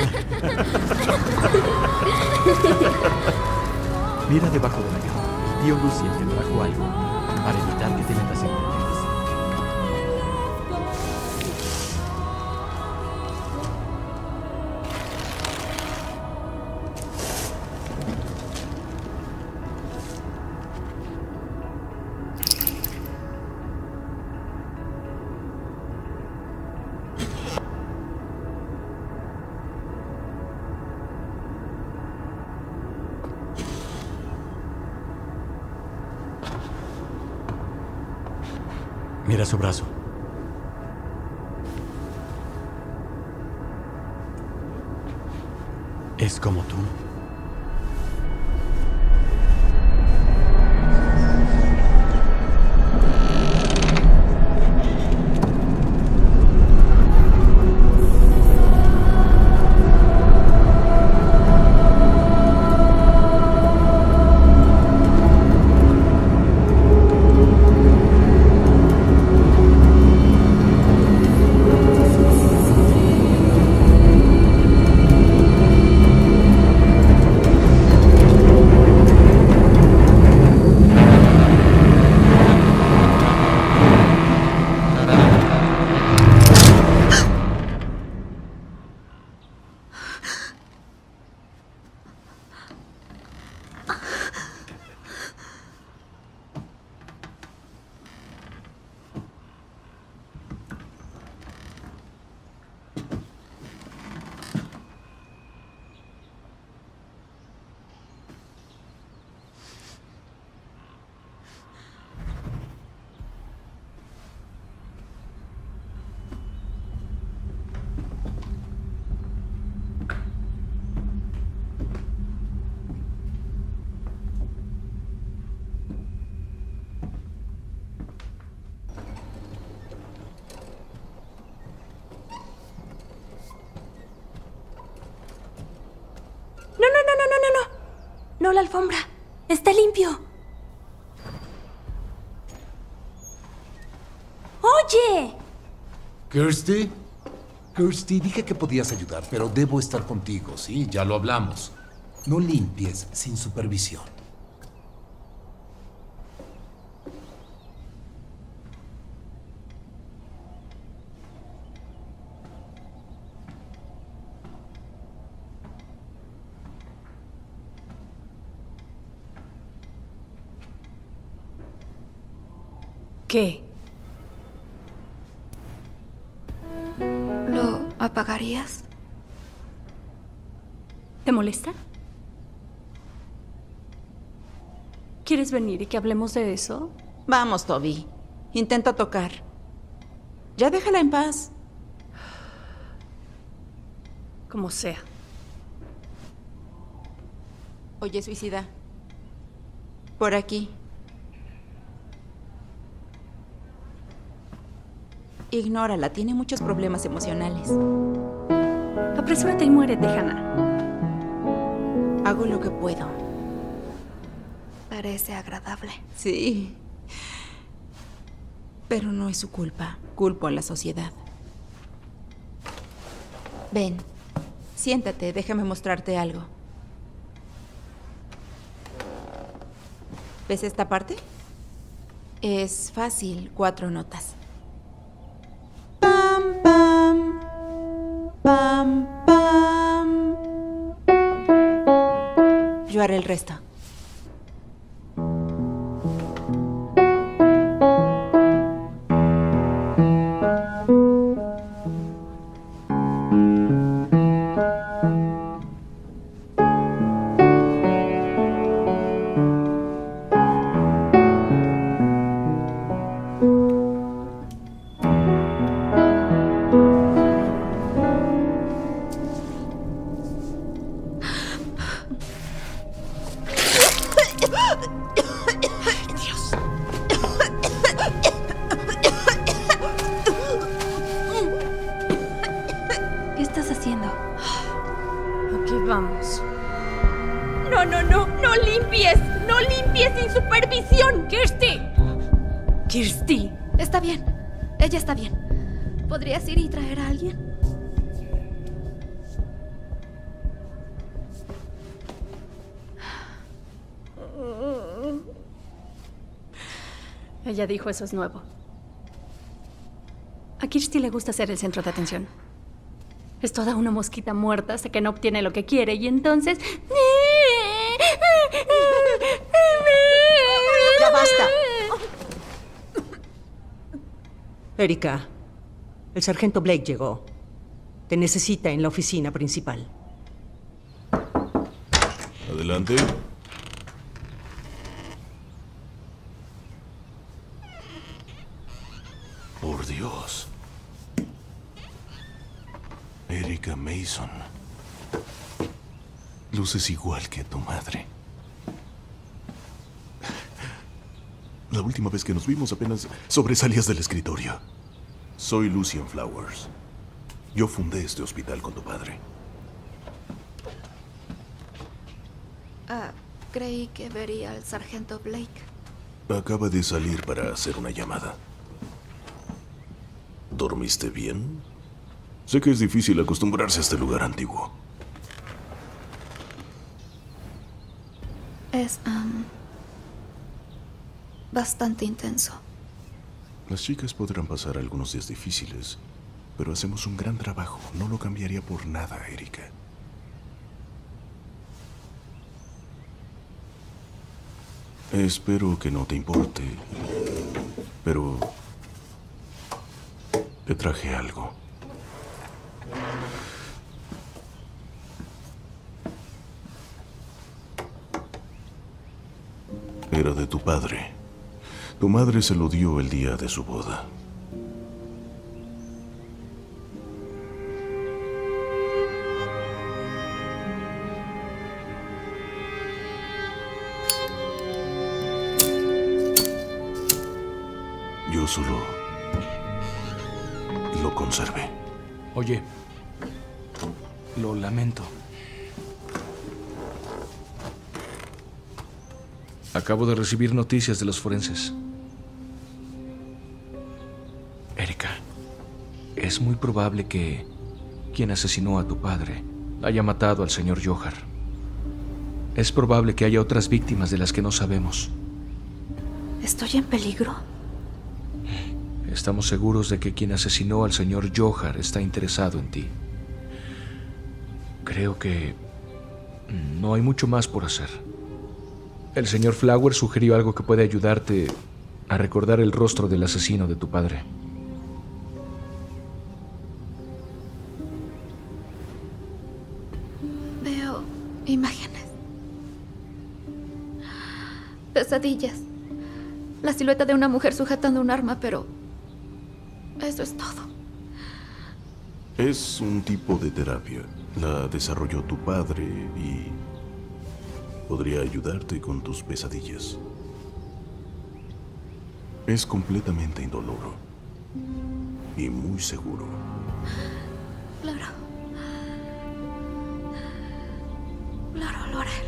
Mira debajo de la cama. El tío Lucien te trajo algo para evitar que te metas en problemas. Mira su brazo. Es como tú. No, la alfombra. Está limpio. ¡Oye! ¿Kirsty? Kirsty, dije que podías ayudar, pero debo estar contigo, ¿sí? Ya lo hablamos. No limpies sin supervisión. ¿Qué? ¿Lo apagarías? ¿Te molesta? ¿Quieres venir y que hablemos de eso? Vamos, Toby. Intenta tocar. Ya déjala en paz. Como sea. Oye, suicida. Por aquí. Ignórala, tiene muchos problemas emocionales. Apresúrate y muérete, Hannah. Hago lo que puedo. Parece agradable. Sí. Pero no es su culpa. Culpo a la sociedad. Ven, siéntate, déjame mostrarte algo. ¿Ves esta parte? Es fácil, 4 notas. Pam, pam, pam, pam. Yo haré el resto. Vamos. No limpies. No limpies sin supervisión. ¡Kirsty! ¡Kirsty! Está bien. Ella está bien. ¿Podrías ir y traer a alguien? Ella dijo eso es nuevo. A Kirsty le gusta ser el centro de atención. Es toda una mosquita muerta hasta que no obtiene lo que quiere y entonces... ¡Ya basta! Erika, el sargento Blake llegó. Te necesita en la oficina principal. Adelante. Por Dios. Erika Mason. Luces igual que tu madre. La última vez que nos vimos apenas sobresalías del escritorio. Soy Lucien Flowers. Yo fundé este hospital con tu padre. Creí que vería al sargento Blake. Acaba de salir para hacer una llamada. ¿Dormiste bien? Sé que es difícil acostumbrarse a este lugar antiguo. Es, bastante intenso. Las chicas podrán pasar algunos días difíciles, pero hacemos un gran trabajo. No lo cambiaría por nada, Erika. Espero que no te importe, pero te traje algo. Era de tu padre. Tu madre se lo dio el día de su boda. Yo solo lo conservé. Oye, lo lamento. Acabo de recibir noticias de los forenses. Erika, es muy probable que quien asesinó a tu padre haya matado al señor Johar. Es probable que haya otras víctimas de las que no sabemos. ¿Estoy en peligro? Estamos seguros de que quien asesinó al señor Johar está interesado en ti. Creo que no hay mucho más por hacer. El señor Flowers sugirió algo que puede ayudarte a recordar el rostro del asesino de tu padre. Veo imágenes. Pesadillas. La silueta de una mujer sujetando un arma, pero eso es todo. Es un tipo de terapia. La desarrolló tu padre y podría ayudarte con tus pesadillas. Es completamente indoloro y muy seguro. Claro. Claro, lo haré.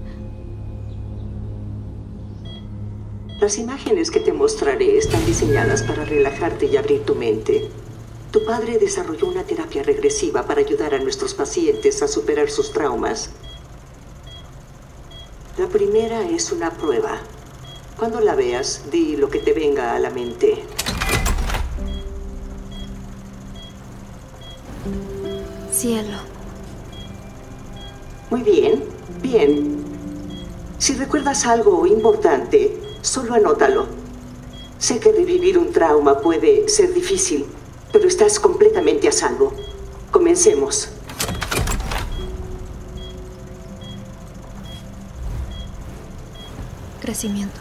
Las imágenes que te mostraré están diseñadas para relajarte y abrir tu mente. Tu padre desarrolló una terapia regresiva para ayudar a nuestros pacientes a superar sus traumas. La primera es una prueba. Cuando la veas, di lo que te venga a la mente. Cielo. Muy bien, bien. Si recuerdas algo importante, solo anótalo. Sé que revivir un trauma puede ser difícil, pero estás completamente a salvo. Comencemos. Crecimiento.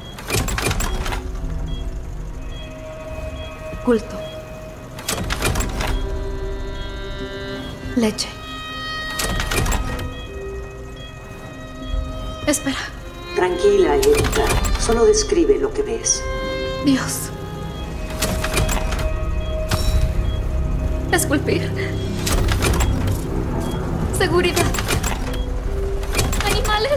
Culto. Leche. Espera. Tranquila, Erika. Solo describe lo que ves. Dios. Esculpir. Seguridad. Animales.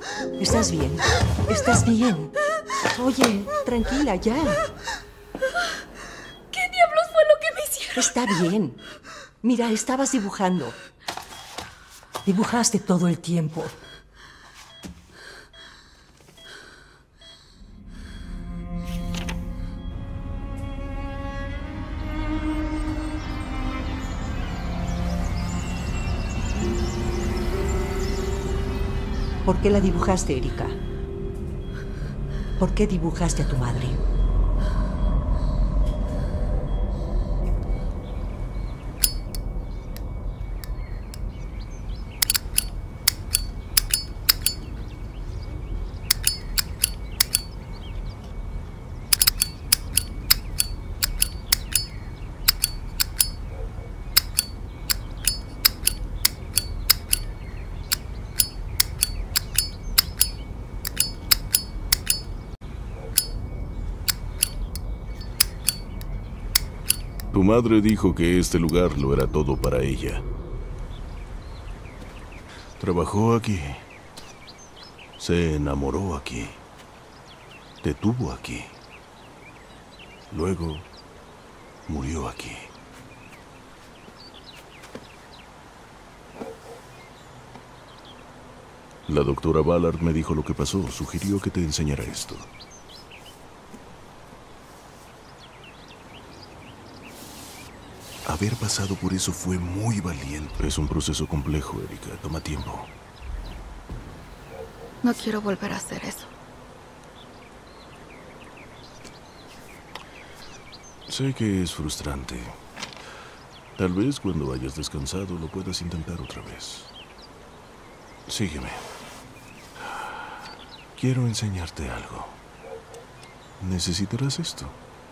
¿Estás bien? ¿Estás bien? Oye, tranquila, ya. ¿Qué diablos fue lo que me hicieron? Está bien. Mira, estabas dibujando. Dibujaste todo el tiempo. ¿Por qué la dibujaste, Erika? ¿Por qué dibujaste a tu madre? Tu madre dijo que este lugar lo era todo para ella. Trabajó aquí. Se enamoró aquí. Te tuvo aquí. Luego murió aquí. La doctora Ballard me dijo lo que pasó. Sugirió que te enseñara esto. Haber pasado por eso fue muy valiente. Es un proceso complejo, Erika. Toma tiempo. No quiero volver a hacer eso. Sé que es frustrante. Tal vez cuando hayas descansado lo puedas intentar otra vez. Sígueme. Quiero enseñarte algo. Necesitarás esto.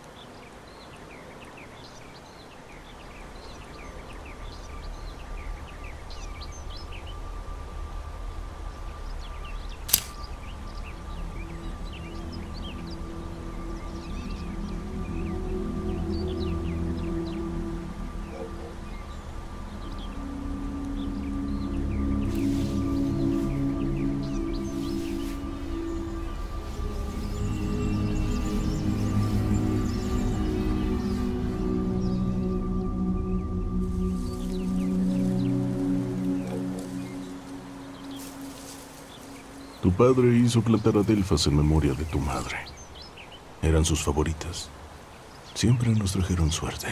Tu padre hizo plantar adelfas en memoria de tu madre. Eran sus favoritas. Siempre nos trajeron suerte.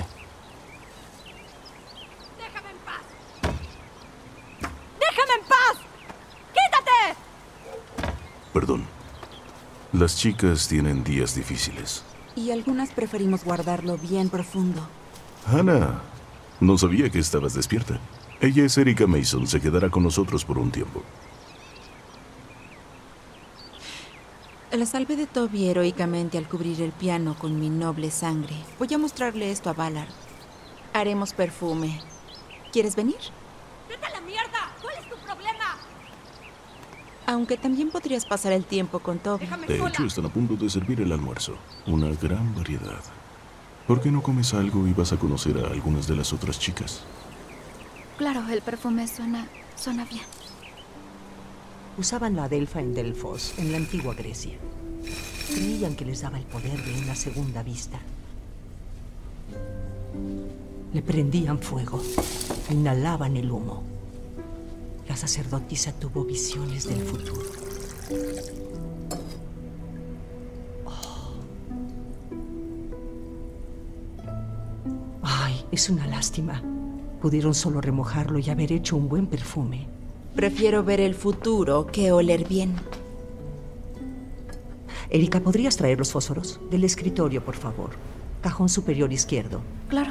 ¡Déjame en paz! ¡Déjame en paz! ¡Quítate! Perdón. Las chicas tienen días difíciles. Y algunas preferimos guardarlo bien profundo. Hannah, no sabía que estabas despierta. Ella es Erika Mason. Se quedará con nosotros por un tiempo. La salvé de Toby heroicamente al cubrir el piano con mi noble sangre. Voy a mostrarle esto a Ballard. Haremos perfume. ¿Quieres venir? ¡Vete a la mierda! ¿Cuál es tu problema? Aunque también podrías pasar el tiempo con Toby. De hecho, están a punto de servir el almuerzo. Una gran variedad. ¿Por qué no comes algo y vas a conocer a algunas de las otras chicas? Claro, el perfume suena bien. Usaban la adelfa en Delfos, en la antigua Grecia. Creían que les daba el poder de una segunda vista. Le prendían fuego, inhalaban el humo. La sacerdotisa tuvo visiones del futuro. Oh. Ay, es una lástima. Pudieron solo remojarlo y haber hecho un buen perfume. Prefiero ver el futuro que oler bien. Erika, ¿podrías traer los fósforos? Del escritorio, por favor. Cajón superior izquierdo. Claro.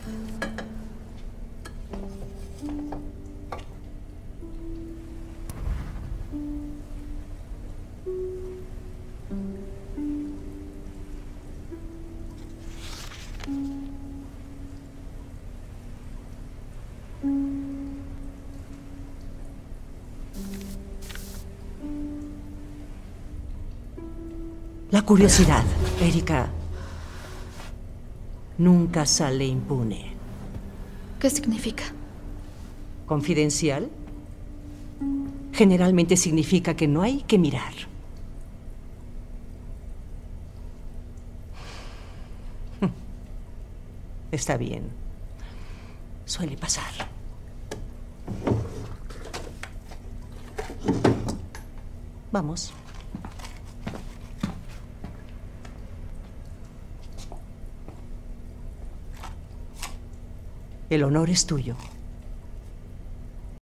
La curiosidad, Erika, nunca sale impune. ¿Qué significa? ¿Confidencial? generalmente significa que no hay que mirar. Está bien. Suele pasar. Vamos. El honor es tuyo.